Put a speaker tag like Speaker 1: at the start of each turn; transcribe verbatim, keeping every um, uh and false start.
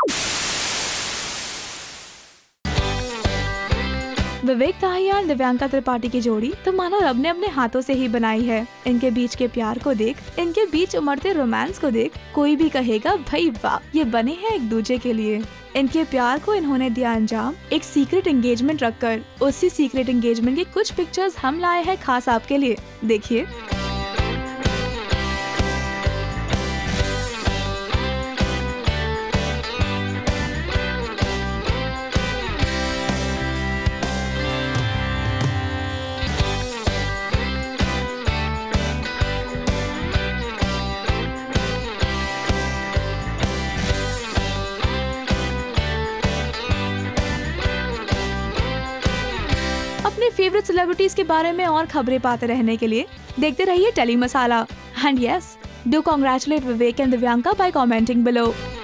Speaker 1: विवेक दाहिया और दिव्यांका त्रिपाठी की जोड़ी तो मानो रब ने अपने हाथों से ही बनाई है। इनके बीच के प्यार को देख, इनके बीच उमड़ते रोमांस को देख, कोई भी कहेगा भाई वाह, ये बने हैं एक दूसरे के लिए। इनके प्यार को इन्होंने दिया अंजाम एक सीक्रेट एंगेजमेंट रखकर। उसी सीक्रेट एंगेजमेंट की कुछ पिक्चर्स हम लाए हैं खास आपके लिए, देखिए। अपने फेवरेट सेलिब्रिटीज के बारे में और खबरें पाते रहने के लिए देखते रहिए telly masala. And yes, do congratulate Vivek and Divyanka by commenting below.